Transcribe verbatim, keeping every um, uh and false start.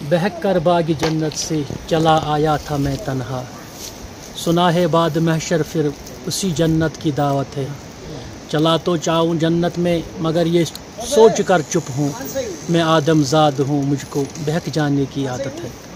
बहक कर बाग जन्नत से चला आया था मैं तन्हा। सुना है बाद महशर फिर उसी जन्नत की दावत है। चला तो चाहूँ जन्नत में मगर ये सोच कर चुप हूँ, मैं आदमजाद हूँ, मुझको बहक जाने की आदत है।